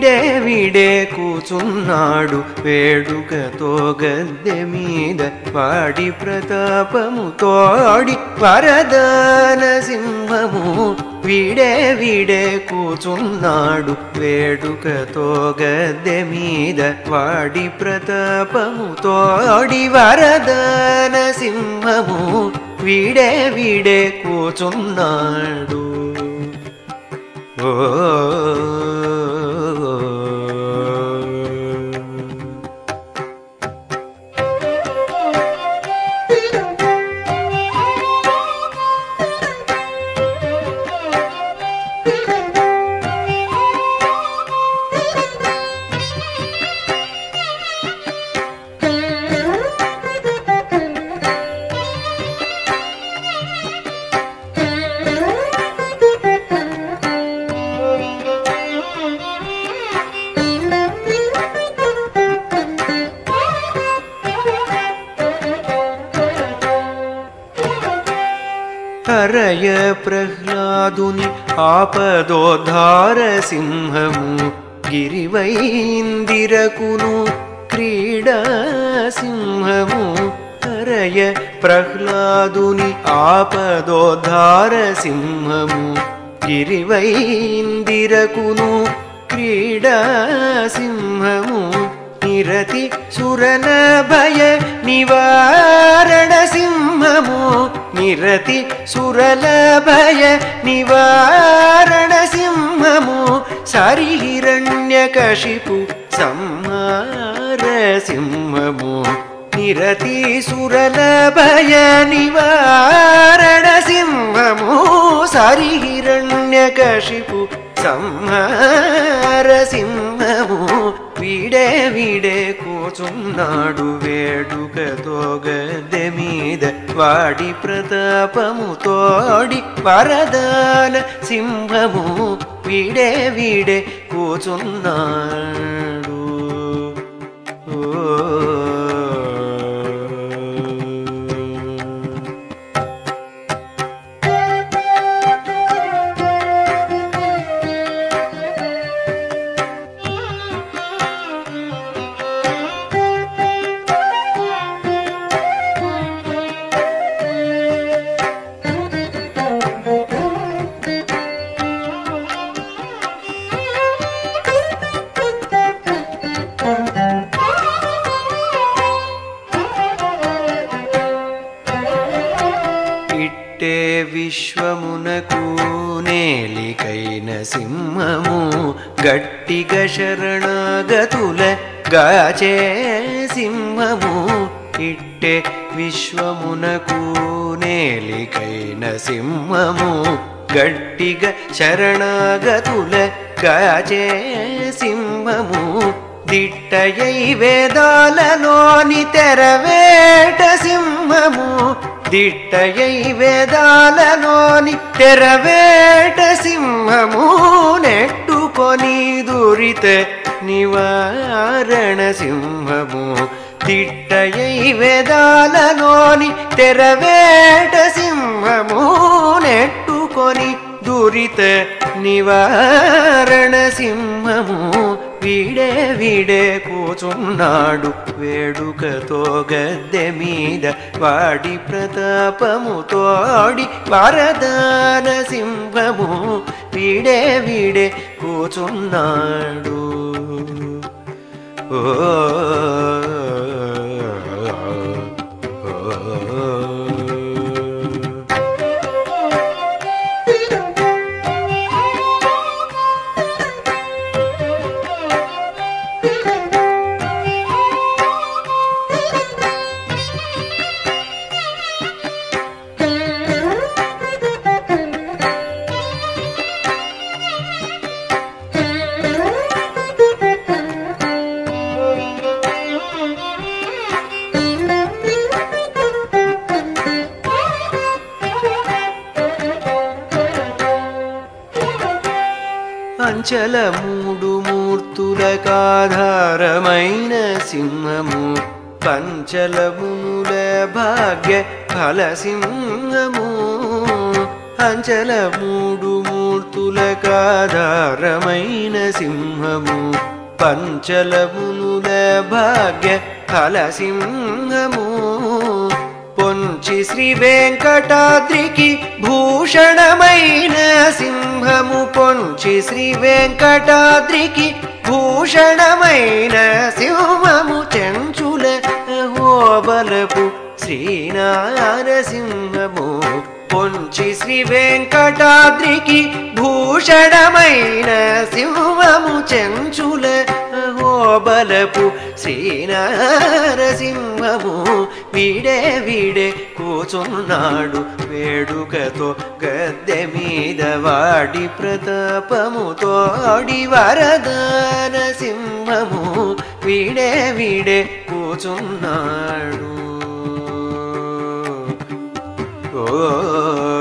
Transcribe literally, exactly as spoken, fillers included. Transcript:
వీడే వీడే కూచున్నాడు వేడుకతో గద్దె మీద వాడి ప్రతాపము తోడి వరదాన సింహము వీడే వీడే కూచున్నాడు వేడుకతో గద్దె మీద వాడి ప్రతాపము తోడి వరదాన సింహము వీడే వీడే కూచున్నాడు. ఓ హరయ ప్రహ్లాదుని ఆపదోద్ధార సింహము గిరివైందిరకును క్రీడా సింహము హరయ ప్రహ్లాదుని ఆపదోద్ధార సింహము గిరివైందిరకును క్రీడా సింహము నిరతి సురన భయ నివారణ సింహము నిరతి సురల భయ నివారణ సింహము సరిహిరణ్యకశిపు సంహార సింహము నిరతి సురల భయ నివారణ సింహము సరిహిరణ్యకశిపు సంహార సింహము వీడే వీడే కూచున్నాడు వేడుకతో గద్దె మీద వాడి ప్రతాపము తోడి వరదాన సింహము వీడే వీడే కూచున్నాడు. ఓ విశ్వమునకు నేలికైన సింహము గట్టిగా శరణాగతుల గాచే సింహము ఇట్టే విశ్వమునకు నేలికైన సింహము గట్టిగా శరణాగతుల గాచే సింహము దిట్టయై వేదాలలోని తెరవేట సింహము దిట్టయై వేదాలలోని తెరవేట సింహము నెట్టుకొని దురిత నివారణ సింహము దిట్టయై వేదాలలోని తెరవేట సింహము నెట్టుకొని దురిత నివారణ సింహము వీడే వీడే కూచున్నాడు వేడుకతో గద్దె మీద వాడి ప్రతాపము తోడి వరదాన సింహము వీడే వీడే కూచున్నాడు. ఓ అంచల మూడు మూర్తులకాధారమైన సింహము పంచలమునుల భాగ్య ఫల సింహము అంచల మూడు మూర్తుల కాధారమైన సింహము పంచలమునుల భాగ్య ఫల సింహము పొంచి శ్రీ వెంకటాద్రికి భూషణమైన సింహము పొంచి శ్రీ వెంకటాద్రికి భూషణమైన సింహము చెంచుల ఓబలపు శ్రీనారసింహము పొంచి శ్రీ వెంకటాద్రికి భూషణమైన సింహము చెంచుల ఓబలపు శ్రీనారసింహము వీడే వీడే కూచున్నాడు వేడుకతో గద్దె మీద వాడి ప్రతాపముతో ఆడి వరదాన సింహము వీడే వీడే కూచున్నాడు. ఓ